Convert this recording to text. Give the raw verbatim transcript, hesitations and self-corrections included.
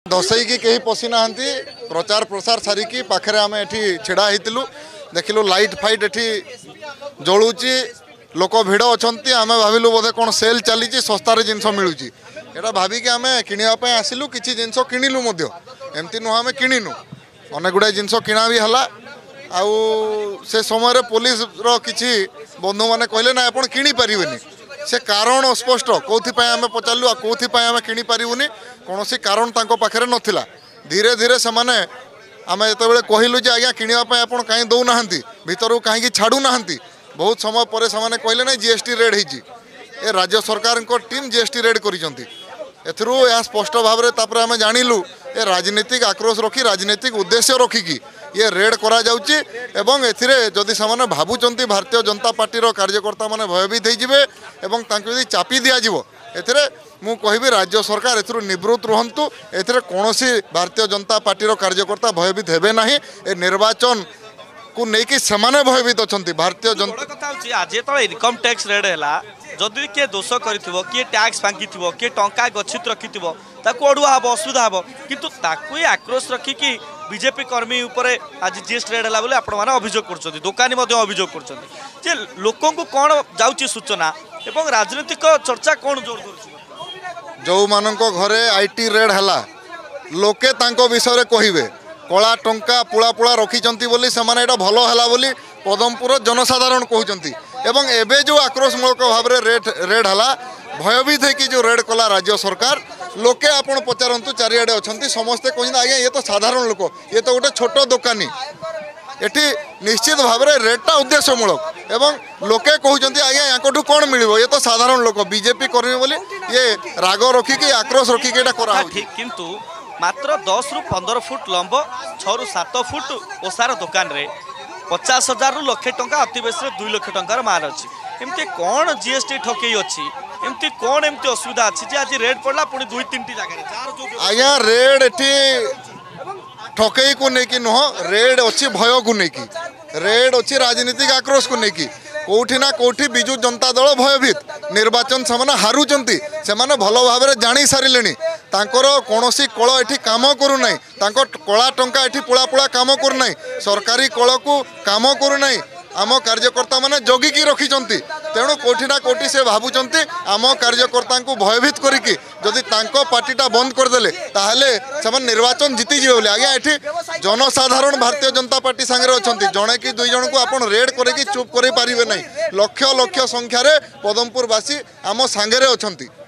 दसई की कहीं पशि ना प्रचार प्रसार सारिकी पाखे आम एठी छिड़ा होइतिलु देखिलु लाइट फाइट एठी जलुची लोक भिड़ अच्छा आम भाविलु बोधे कौन सेल चली सस्तार जिनस मिलूँ यहाँ भाविकी आम किणापी आसिलु किसी जिनस किणिलु एमती नुह आम किणुनु अनेक गुड़ा जिनस किणा भी है आउ से समय पुलिस रो किछि बंधु मैंने कहले ना आप किणी पारे से कारण स्पष्ट कौन आम पचारू आ कौन आम किणी पारूनी कौन कारण पाखे नाला धीरे धीरे से आम जो कहलु जे आज्ञा किणापी आप कहीं दौना भीतर कहीं छाड़ूना बहुत समय पर से कहले ना जीएसटी रेड होती ए राज्य सरकार को टीम जीएसटी रेड करिसेंती एथरू यह स्पष्ट भाव में आम जानिलु ए राजनीतिक आक्रोश रखी राजनीतिक उद्देश्य रखिकी ये रेड करा जाउची एवं एथिरे जदि सामाने भाबुचंती भारतीय जनता पार्टी रो कार्यकर्ता माने भयभीत होइजिबे एवं तांको यदि चापी दिया जिवो एथिरे मु कहबी राज्य सरकार एथरू निवृत्त रहंतु एथिरे कोनोसी भारतीय जनता पार्टी रो कार्यकर्ता भयभीत हेबे नाही ए निर्वाचन को नेकी समाने भयभीत अछंती भारतीय जनता कथा होची आज तो इनकम टैक्स रेड हैला जदि किए दोष करिथिबो किए टैक्स फांकीथिबो किए टंका गच्छित रखिथिबो ताकू अडुआ हबो असुविधा हबो किंतु ताकू ही आक्रोश रखिकी बीजेपी कर्मी उपरे आज जीएसटी रेड हैला बोले आपण माने अभियोग करछथि दुकानी मध्ये अभियोग करछथि जे लोकन को कोन जाउची सूचना एवं राजनीतिक चर्चा कोन जोर करछि जो मानको घरे आईटी रेड हैला लोके तांको विषय रे कहिबे कला टंका पुला पुला रखिचंती बोली समाने एटा भलो हैला बोली पदमपुर जनसाधारण कहउचंती एवं एबे जो आक्रोशमूलक भाव में रेड रेड हैला भयभीत है कि जो रेड कला राज्य सरकार लोके आपण पचारंतु चारिआडे अछंती समस्ते कहते आज्ञा ये तो साधारण लोक ये तो गोटे छोट दोकानी एटी निश्चित भाव में रेडटा उद्देश्यमूलक एवं लोके कहते आज्ञा यहाँ कौन मिल ये तो साधारण लोक बीजेपी कर्मी बोली ये राग रखिकी आक्रोश रखिकी एटा करा ठीक किंतु मात्र दस रु पंदर फुट लंब छः रु सात फुट ओसार दुकान रे पचास हजार रु लक्षे टंका अति बेसी दुई लक्ष टंकार मार अच्छी एमती कौन जीएसटी ठकई अच्छी एमती कौन एमती असुविधा अच्छी जे आज रेड पड़ला पुणी दुई तीन जगह आज्ञा रेड एटी ठकई को लेकिन नुह रेड अच्छी भय को लेकिन रेड अच्छी राजनीतिक आक्रोश को लेकिन कौटी ना कौटी बिजु जनता दल भयभीत निर्वाचन से हारुचंती से भल भाव में जानी सारे तांकर कौनसी कल एठी काम करूना कला टंका एठी पुला पुला काम करूना सरकारी कल को काम करूना आम कार्यकर्ता माने जगिकी रखिचंती तेणु कोठी ना कोठी से भाबुचंती आम कार्यकर्ता को भयभीत करिकी जदि तांको पार्टीटा बंद करदेले ताहले से निर्वाचन जीती जीवे बोले आज्ञा एठी जनसाधारण भारतीय जनता पार्टी सांगे अछंती जणे कि दुई जन को आपण रेड करेकी चुप करेई पारिबे नहीं लक्ष लक्ष संख्यार पदमपुरवासी आम सांगे अछंती।